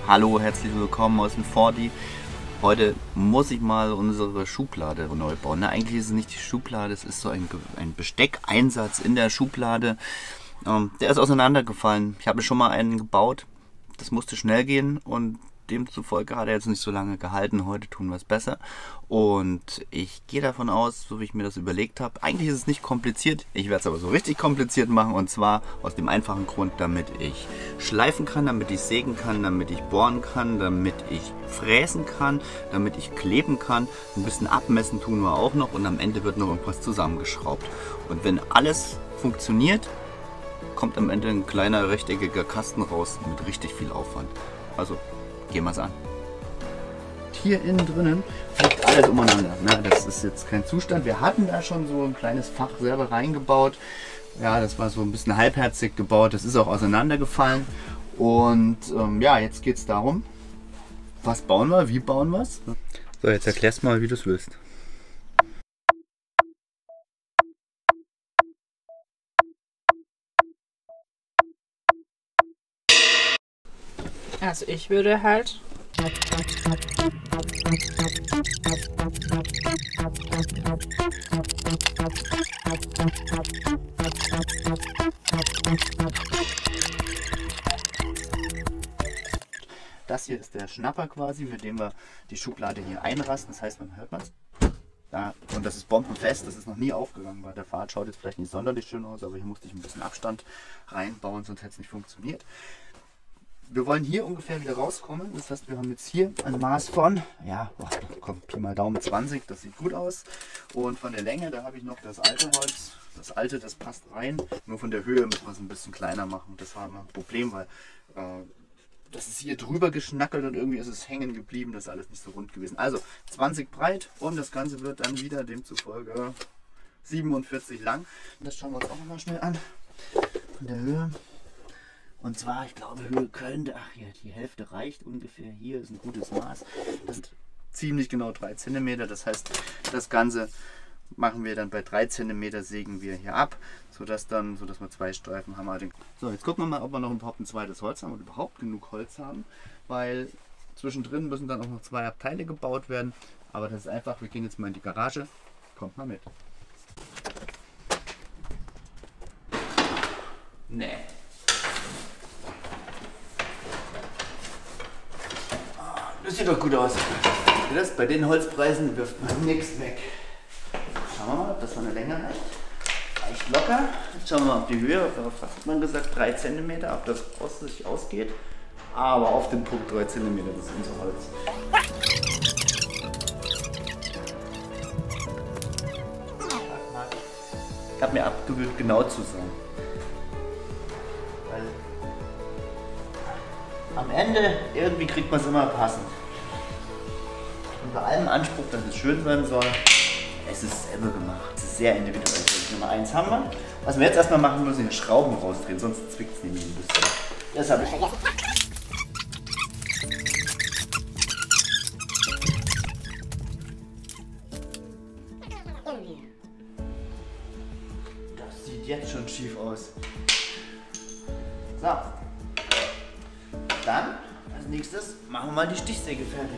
Hallo, herzlich willkommen aus dem 4D. Heute muss ich mal unsere Schublade neu bauen. Na, eigentlich ist es nicht die Schublade, es ist so ein Besteckeinsatz in der Schublade. Der ist auseinandergefallen. Ich habe schon mal einen gebaut. Das musste schnell gehen und demzufolge hat er jetzt nicht so lange gehalten. Heute tun wir es besser. Und ich gehe davon aus, so wie ich mir das überlegt habe, eigentlich ist es nicht kompliziert. Ich werde es aber so richtig kompliziert machen, und zwar aus dem einfachen Grund, damit ich schleifen kann, damit ich sägen kann, damit ich bohren kann, damit ich fräsen kann, damit ich kleben kann. Ein bisschen abmessen tun wir auch noch und am Ende wird noch irgendwas zusammengeschraubt. Und wenn alles funktioniert, kommt am Ende ein kleiner rechteckiger Kasten raus mit richtig viel Aufwand. Also gehen wir es an. Hier innen drinnen liegt alles umeinander. Das ist jetzt kein Zustand. Wir hatten da schon so ein kleines Fach selber reingebaut. Ja, das war so ein bisschen halbherzig gebaut. Das ist auch auseinandergefallen. Und ja, jetzt geht es darum, was bauen wir, wie bauen wir es. So, jetzt erklärst mal, wie du es willst. Also ich würde halt das hier ist der Schnapper quasi, mit dem wir die Schublade hier einrasten. Das heißt, man hört es. Ja, und das ist bombenfest, das ist noch nie aufgegangen bei der Fahrt. Schaut jetzt vielleicht nicht sonderlich schön aus, aber hier musste ich ein bisschen Abstand reinbauen, sonst hätte es nicht funktioniert. Wir wollen hier ungefähr wieder rauskommen. Das heißt, wir haben jetzt hier ein Maß von, ja, komm, Pi mal Daumen 20, das sieht gut aus. Und von der Länge, da habe ich noch das alte Holz. Das alte, das passt rein. Nur von der Höhe müssen wir es ein bisschen kleiner machen. Das war immer ein Problem, weil das ist hier drüber geschnackelt und irgendwie ist es hängen geblieben. Das ist alles nicht so rund gewesen. Also 20 breit und das Ganze wird dann wieder demzufolge 47 lang. Das schauen wir uns auch nochmal schnell an. Von der Höhe. Und zwar, ich glaube, Höhe könnte, ach hier, die Hälfte reicht ungefähr. Hier ist ein gutes Maß. Das sind ziemlich genau 3 cm. Das heißt, das Ganze machen wir dann bei 3 cm, sägen wir hier ab, sodass wir 2 Streifen haben. So, jetzt gucken wir mal, ob wir noch überhaupt ein zweites Holz haben und überhaupt genug Holz haben, weil zwischendrin müssen dann auch noch 2 Abteile gebaut werden. Aber das ist einfach, wir gehen jetzt mal in die Garage. Kommt mal mit. Nee. Das sieht doch gut aus. Das, bei den Holzpreisen wirft man nichts weg. Schauen wir mal, ob das von der Länge reicht. Reicht locker. Jetzt schauen wir mal auf die Höhe. Was hat man gesagt? 3 cm, ob das sich ausgeht. Aber auf den Punkt 3 cm, das ist unser Holz. Ich habe mir abgewöhnt, genau zu sein. Weil am Ende irgendwie kriegt man es immer passend. Und bei allem Anspruch, dass es schön sein soll, es ist selber gemacht. Es ist sehr individuell. Nummer 1 haben wir. Was wir jetzt erstmal machen müssen, ist Schrauben rausdrehen, sonst zwickt es nämlich ein bisschen. Das habe ich vergessen. Das sieht jetzt schon schief aus. So. Dann, als nächstes, machen wir mal die Stichsäge fertig.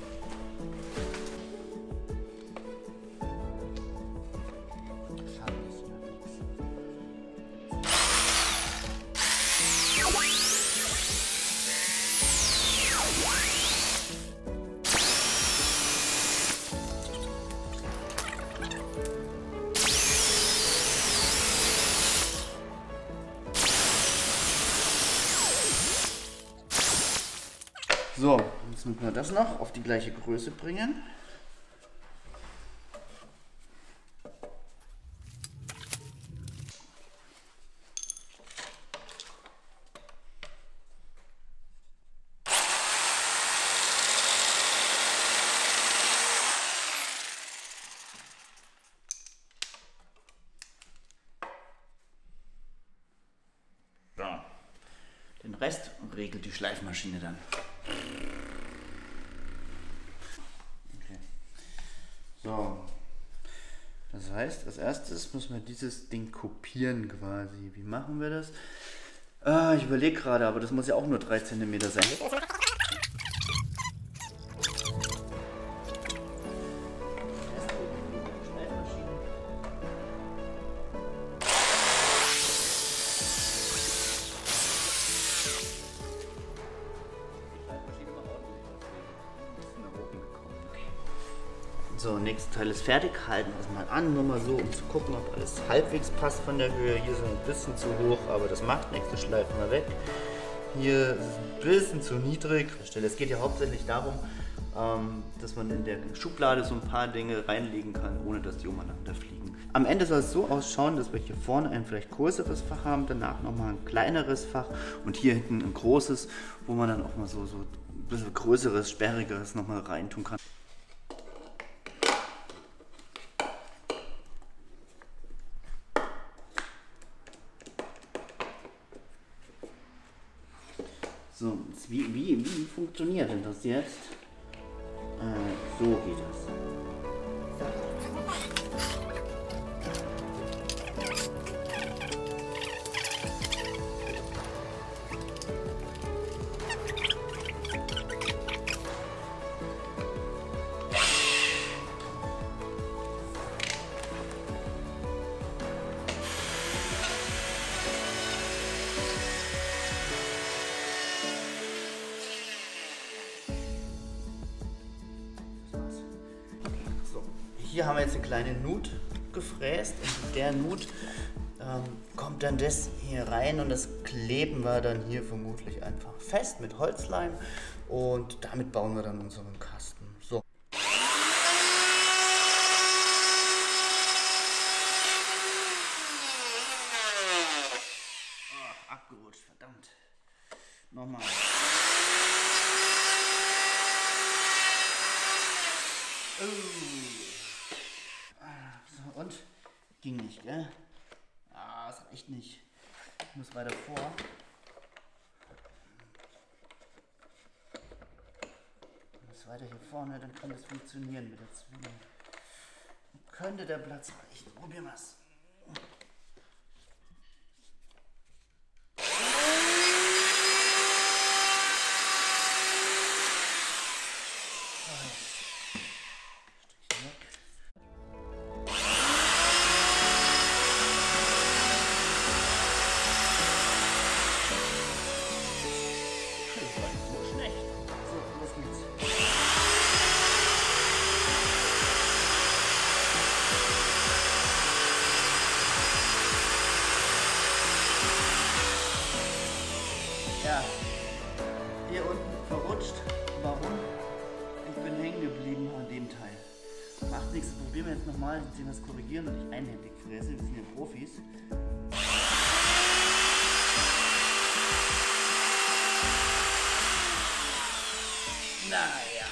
So, jetzt müssen wir das noch auf die gleiche Größe bringen. So. Den Rest regelt die Schleifmaschine dann. Okay. So, das heißt, als erstes müssen wir dieses Ding kopieren quasi. Wie machen wir das? Ich überlege gerade, aber das muss ja auch nur 3 cm sein. So, nächster Teil ist fertig. Halten wir es mal an, nur mal so, um zu gucken, ob alles halbwegs passt von der Höhe. Hier ist ein bisschen zu hoch, aber das macht nichts, das schleifen wir weg. Hier ist es ein bisschen zu niedrig. Es geht ja hauptsächlich darum, dass man in der Schublade so ein paar Dinge reinlegen kann, ohne dass die umeinander fliegen. Am Ende soll es so ausschauen, dass wir hier vorne ein vielleicht größeres Fach haben, danach nochmal ein kleineres Fach und hier hinten ein großes, wo man dann auch mal so ein bisschen größeres, sperrigeres nochmal reintun kann. So, wie funktioniert denn das jetzt? So geht das. Hier haben wir jetzt eine kleine Nut gefräst und der Nut kommt dann das hier rein und das kleben wir dann hier vermutlich einfach fest mit Holzleim und damit bauen wir dann unseren Kasten. So. Oh, abgerutscht, verdammt. Nochmal. So, und? Ging nicht, gell? Ah, das reicht nicht. Ich muss weiter vor. Ich muss weiter hier vorne, dann kann das funktionieren mit der Zwilling. Könnte der Platz reichen. Probieren wir es. Ja, hier unten verrutscht. Warum? Ich bin hängen geblieben an dem Teil. Macht nichts, probieren wir jetzt nochmal, dass wir das korrigieren und ich einhändig fräse. Wir sind hier Profis. Naja.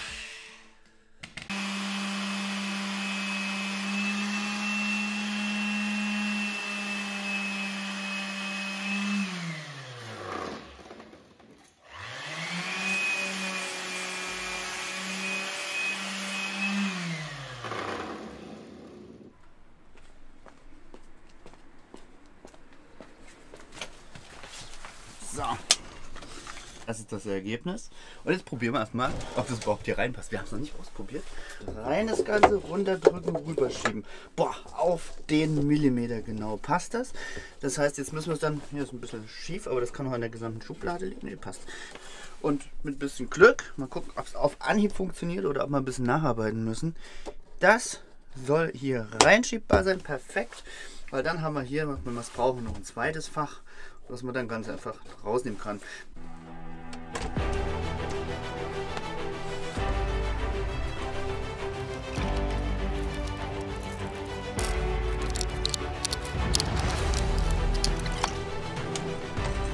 So, das ist das Ergebnis. Und jetzt probieren wir erstmal, ob das überhaupt hier reinpasst. Wir haben es noch nicht ausprobiert. Rein das Ganze, runterdrücken, rüberschieben. Boah, auf den Millimeter genau passt das. Das heißt, jetzt müssen wir es dann, hier ist ein bisschen schief, aber das kann auch an der gesamten Schublade liegen. Nee, passt. Und mit ein bisschen Glück, mal gucken, ob es auf Anhieb funktioniert oder ob wir ein bisschen nacharbeiten müssen. Das soll hier reinschiebbar sein, perfekt. Weil dann haben wir hier, wenn wir es brauchen, noch ein zweites Fach, was man dann ganz einfach rausnehmen kann.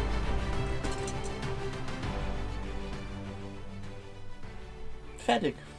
Fertig.